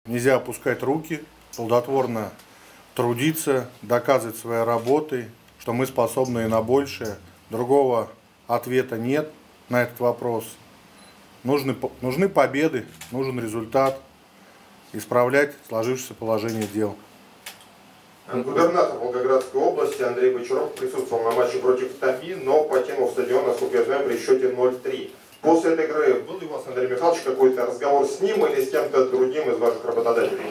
Нельзя опускать руки, плодотворно трудиться, доказывать своей работой, что мы способны и на большее. Другого ответа нет на этот вопрос. Нужны победы, нужен результат, исправлять сложившееся положение дел. Губернатор Волгоградской области Андрей Бочаров присутствовал на матче против ТАФИ, но покинул стадион, насколько я знаю, при счете 0-3. После этой игры был ли у вас, Андрей Михайлович, какой-то разговор с ним или с кем-то другим из ваших работодателей?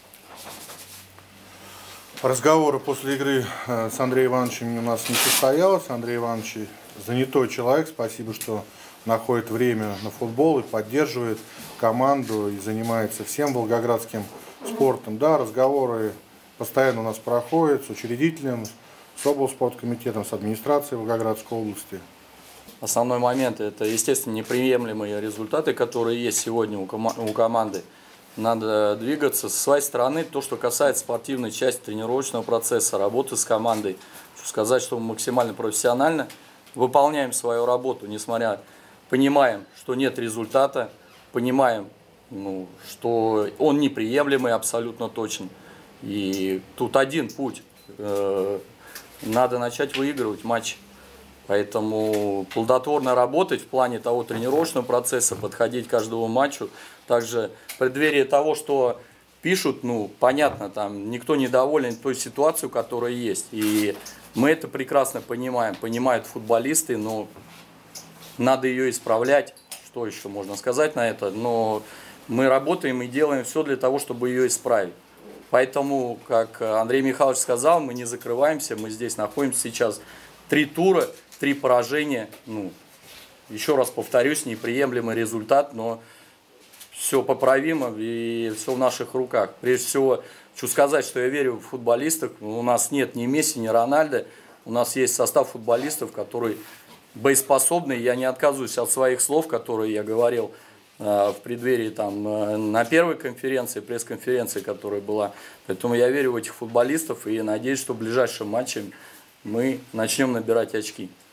Разговоры после игры с Андреем Ивановичем у нас не состоялось. Андрей Иванович занятой человек, спасибо, что находит время на футбол и поддерживает команду и занимается всем волгоградским спортом. Да, разговоры постоянно у нас проходят с учредителем, с облспорткомитетом, с администрацией Волгоградской области. Основной момент – это, естественно, неприемлемые результаты, которые есть сегодня у команды. Надо двигаться со своей стороны. То, что касается спортивной части тренировочного процесса, работы с командой. Хочу сказать, что мы максимально профессионально выполняем свою работу, понимаем, что нет результата, понимаем, что он неприемлемый абсолютно точно. И тут один путь. Надо начать выигрывать матчи. Поэтому плодотворно работать в плане того тренировочного процесса, подходить к каждому матчу. Также в преддверии того, что пишут, понятно, там никто недоволен той ситуацией, которая есть. И мы это прекрасно понимаем, понимают футболисты, но надо ее исправлять. Что еще можно сказать на это? Но мы работаем и делаем все для того, чтобы ее исправить. Поэтому, как Андрей Михайлович сказал, мы не закрываемся, мы здесь находимся сейчас 3 тура, 3 поражения. Еще раз повторюсь, неприемлемый результат, но все поправимо и все в наших руках. Прежде всего, хочу сказать, что я верю в футболистов. У нас нет ни Месси, ни Рональдо. У нас есть состав футболистов, который боеспособный. Я не отказываюсь от своих слов, которые я говорил в преддверии на первой конференции, пресс-конференции, которая была. Поэтому я верю в этих футболистов и надеюсь, что в ближайшем матче мы начнем набирать очки.